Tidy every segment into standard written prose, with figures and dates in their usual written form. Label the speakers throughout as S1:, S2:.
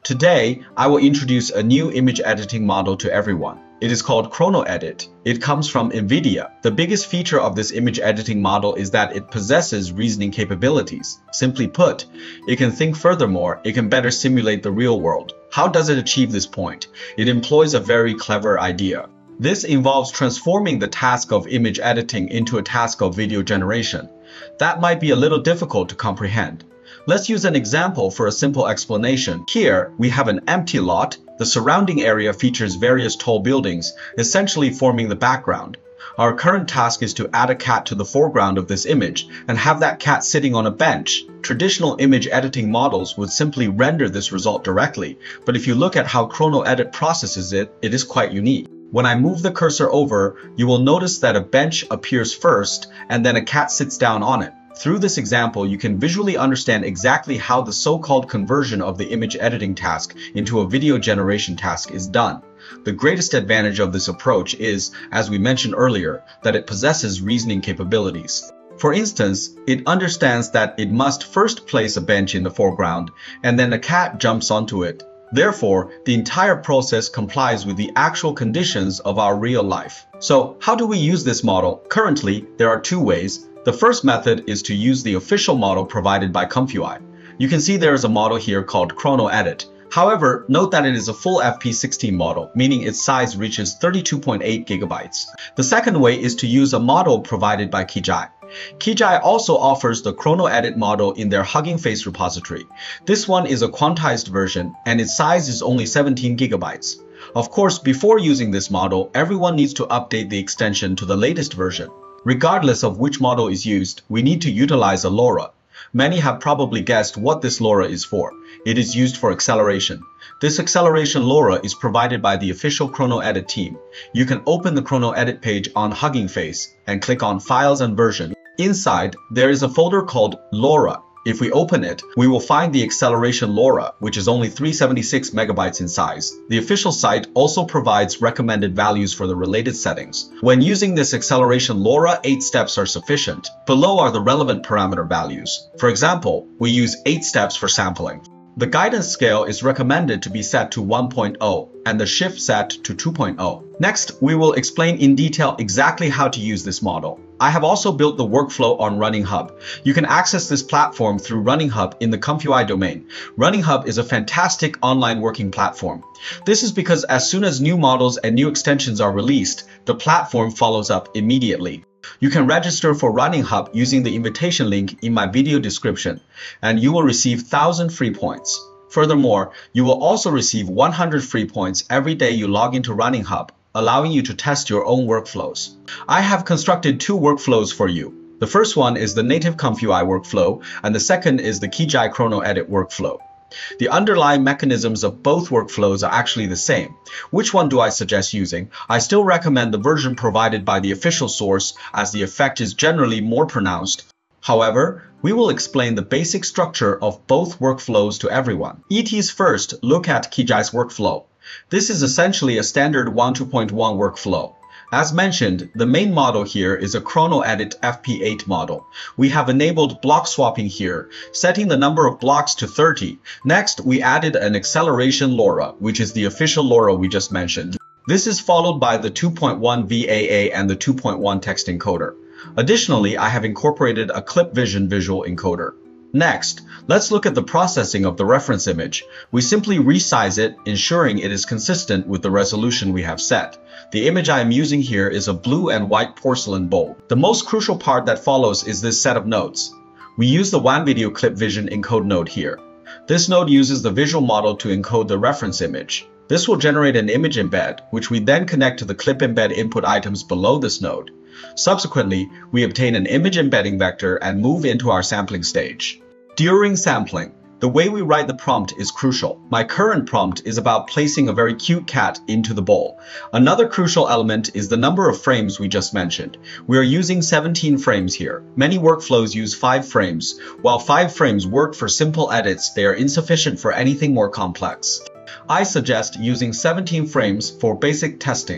S1: Today, I will introduce a new image editing model to everyone. It is called Chrono Edit. It comes from NVIDIA. The biggest feature of this image editing model is that it possesses reasoning capabilities. Simply put, it can think furthermore, it can better simulate the real world. How does it achieve this point? It employs a very clever idea. This involves transforming the task of image editing into a task of video generation. That might be a little difficult to comprehend. Let's use an example for a simple explanation. Here, we have an empty lot. The surrounding area features various tall buildings, essentially forming the background. Our current task is to add a cat to the foreground of this image and have that cat sitting on a bench. Traditional image editing models would simply render this result directly, but if you look at how Chrono Edit processes it, it is quite unique. When I move the cursor over, you will notice that a bench appears first and then a cat sits down on it. Through this example, you can visually understand exactly how the so-called conversion of the image editing task into a video generation task is done. The greatest advantage of this approach is, as we mentioned earlier, that it possesses reasoning capabilities. For instance, it understands that it must first place a bench in the foreground, and then a cat jumps onto it. Therefore, the entire process complies with the actual conditions of our real life. So, how do we use this model? Currently, there are two ways. The first method is to use the official model provided by ComfyUI. You can see there is a model here called Chrono Edit. However, note that it is a full FP16 model, meaning its size reaches 32.8 gigabytes. The second way is to use a model provided by Qwen-VL. Qwen-VL also offers the Chrono Edit model in their Hugging Face repository. This one is a quantized version, and its size is only 17 gigabytes. Of course, before using this model, everyone needs to update the extension to the latest version. Regardless of which model is used, we need to utilize a LoRa. Many have probably guessed what this LoRa is for. It is used for acceleration. This acceleration LoRa is provided by the official Chrono Edit team. You can open the Chrono Edit page on Hugging Face and click on Files and Version. Inside, there is a folder called LoRa. If we open it, we will find the acceleration LoRa, which is only 376 megabytes in size. The official site also provides recommended values for the related settings. When using this acceleration LoRa, 8 steps are sufficient. Below are the relevant parameter values. For example, we use 8 steps for sampling. The guidance scale is recommended to be set to 1.0 and the shift set to 2.0. Next, we will explain in detail exactly how to use this model. I have also built the workflow on Running Hub. You can access this platform through Running Hub in the ComfyUI domain. Running Hub is a fantastic online working platform. This is because as soon as new models and new extensions are released, the platform follows up immediately. You can register for Running Hub using the invitation link in my video description, and you will receive 1,000 free points. Furthermore, you will also receive 100 free points every day you log into Running Hub, allowing you to test your own workflows. I have constructed 2 workflows for you. The first one is the native ComfyUI workflow, and the second is the Qwen-VL Chrono Edit workflow. The underlying mechanisms of both workflows are actually the same. Which one do I suggest using? I still recommend the version provided by the official source, as the effect is generally more pronounced. However, we will explain the basic structure of both workflows to everyone. ET's first look at Qwen-VL's workflow. This is essentially a standard 1.2.1 workflow. As mentioned, the main model here is a Chrono Edit FP8 model. We have enabled block swapping here, setting the number of blocks to 30. Next, we added an acceleration LoRa, which is the official LoRa we just mentioned. This is followed by the 2.1 VAA and the 2.1 text encoder. Additionally, I have incorporated a clip vision visual encoder. Next, let's look at the processing of the reference image. We simply resize it, ensuring it is consistent with the resolution we have set. The image I am using here is a blue and white porcelain bowl. The most crucial part that follows is this set of nodes. We use the WAN video clip vision encode node here. This node uses the visual model to encode the reference image. This will generate an image embed, which we then connect to the clip embed input items below this node. Subsequently, we obtain an image embedding vector and move into our sampling stage. During sampling, the way we write the prompt is crucial. My current prompt is about placing a very cute cat into the bowl. Another crucial element is the number of frames we just mentioned. We are using 17 frames here. Many workflows use 5 frames. While 5 frames work for simple edits, they are insufficient for anything more complex. I suggest using 17 frames for basic testing.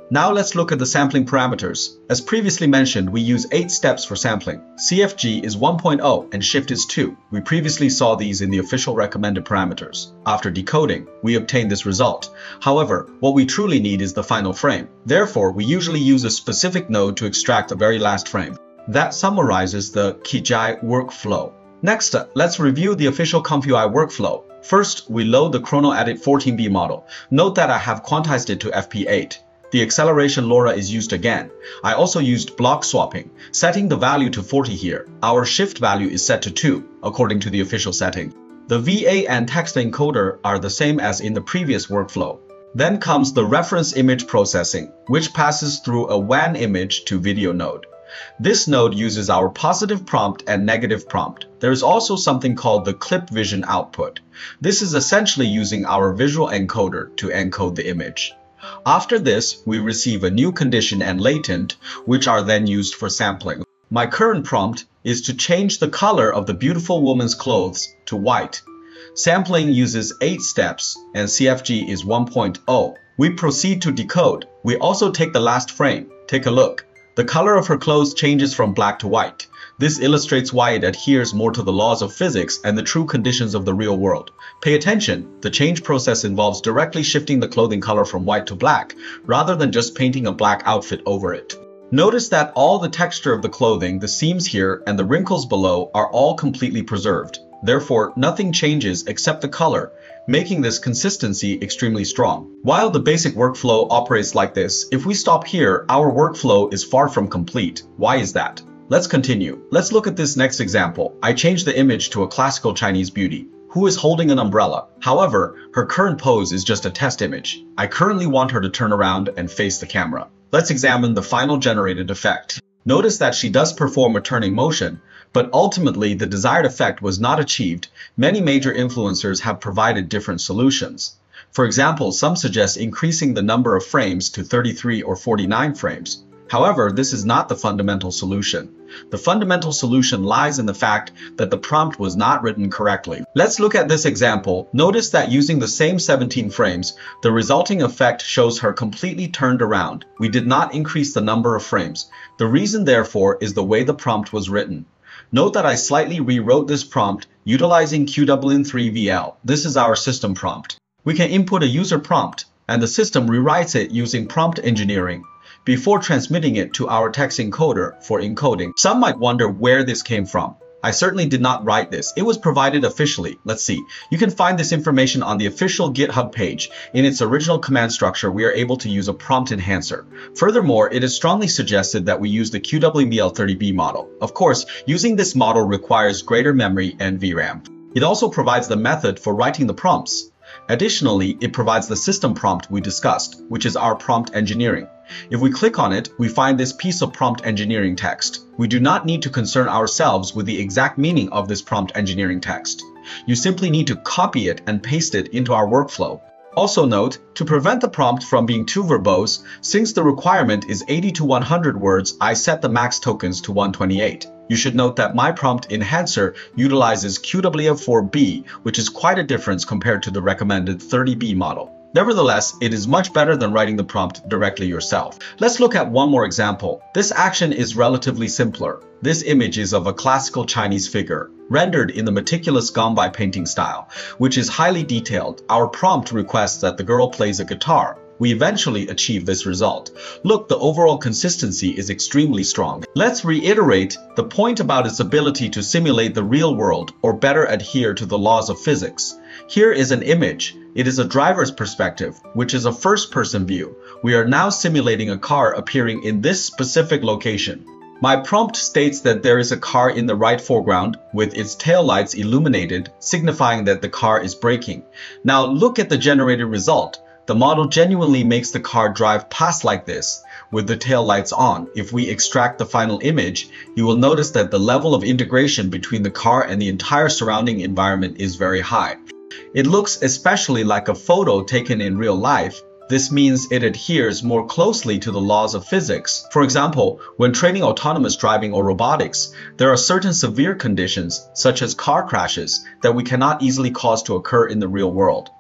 S1: Now let's look at the sampling parameters. As previously mentioned, we use 8 steps for sampling. CFG is 1.0 and shift is 2. We previously saw these in the official recommended parameters. After decoding, we obtain this result. However, what we truly need is the final frame. Therefore, we usually use a specific node to extract the very last frame. That summarizes the Qwen workflow. Next, let's review the official ComfyUI workflow. First, we load the Chrono Edit 14B model. Note that I have quantized it to FP8. The acceleration LoRa is used again. I also used block swapping, setting the value to 40 here. Our shift value is set to 2, according to the official setting. The VA and text encoder are the same as in the previous workflow. Then comes the reference image processing, which passes through a WAN image to video node. This node uses our positive prompt and negative prompt. There is also something called the clip vision output. This is essentially using our visual encoder to encode the image. After this, we receive a new condition and latent, which are then used for sampling. My current prompt is to change the color of the beautiful woman's clothes to white. Sampling uses 8 steps and CFG is 1.0. We proceed to decode. We also take the last frame. Take a look. The color of her clothes changes from black to white. This illustrates why it adheres more to the laws of physics and the true conditions of the real world. Pay attention, the change process involves directly shifting the clothing color from white to black, rather than just painting a black outfit over it. Notice that all the texture of the clothing, the seams here, and the wrinkles below are all completely preserved. Therefore, nothing changes except the color, making this consistency extremely strong. While the basic workflow operates like this, if we stop here, our workflow is far from complete. Why is that? Let's continue. Let's look at this next example. I changed the image to a classical Chinese beauty who is holding an umbrella. However, her current pose is just a test image. I currently want her to turn around and face the camera. Let's examine the final generated effect. Notice that she does perform a turning motion, but ultimately the desired effect was not achieved. Many major influencers have provided different solutions. For example, some suggest increasing the number of frames to 33 or 49 frames. However, this is not the fundamental solution. The fundamental solution lies in the fact that the prompt was not written correctly. Let's look at this example. Notice that using the same 17 frames, the resulting effect shows her completely turned around. We did not increase the number of frames. The reason, therefore, is the way the prompt was written. Note that I slightly rewrote this prompt utilizing Qwen-VL. This is our system prompt. We can input a user prompt, and the system rewrites it using prompt engineering before transmitting it to our text encoder for encoding. Some might wonder where this came from. I certainly did not write this. It was provided officially. Let's see. You can find this information on the official GitHub page. In its original command structure, we are able to use a prompt enhancer. Furthermore, it is strongly suggested that we use the Qwen-VL 30B model. Of course, using this model requires greater memory and VRAM. It also provides the method for writing the prompts. Additionally, it provides the system prompt we discussed, which is our prompt engineering. If we click on it, we find this piece of prompt engineering text. We do not need to concern ourselves with the exact meaning of this prompt engineering text. You simply need to copy it and paste it into our workflow. Also note, to prevent the prompt from being too verbose, since the requirement is 80 to 100 words, I set the max tokens to 128. You should note that my prompt enhancer utilizes Qwen-4B, which is quite a difference compared to the recommended 30B model. Nevertheless, it is much better than writing the prompt directly yourself. Let's look at one more example. This action is relatively simpler. This image is of a classical Chinese figure, rendered in the meticulous Ganbai painting style, which is highly detailed. Our prompt requests that the girl plays a guitar. We eventually achieve this result. Look, the overall consistency is extremely strong. Let's reiterate the point about its ability to simulate the real world or better adhere to the laws of physics. Here is an image. It is a driver's perspective, which is a first-person view. We are now simulating a car appearing in this specific location. My prompt states that there is a car in the right foreground with its taillights illuminated, signifying that the car is braking. Now look at the generated result. The model genuinely makes the car drive past like this, with the tail lights on. If we extract the final image, you will notice that the level of integration between the car and the entire surrounding environment is very high. It looks especially like a photo taken in real life. This means it adheres more closely to the laws of physics. For example, when training autonomous driving or robotics, there are certain severe conditions, such as car crashes, that we cannot easily cause to occur in the real world.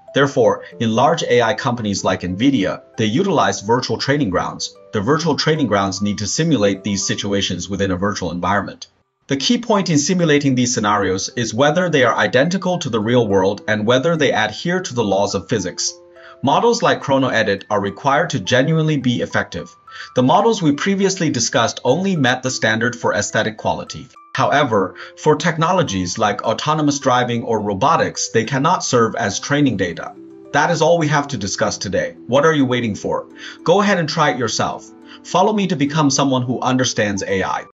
S1: Therefore, in large AI companies like NVIDIA, they utilize virtual training grounds. The virtual training grounds need to simulate these situations within a virtual environment. The key point in simulating these scenarios is whether they are identical to the real world and whether they adhere to the laws of physics. Models like Chrono Edit are required to genuinely be effective. The models we previously discussed only met the standard for aesthetic quality. However, for technologies like autonomous driving or robotics, they cannot serve as training data. That is all we have to discuss today. What are you waiting for? Go ahead and try it yourself. Follow me to become someone who understands AI.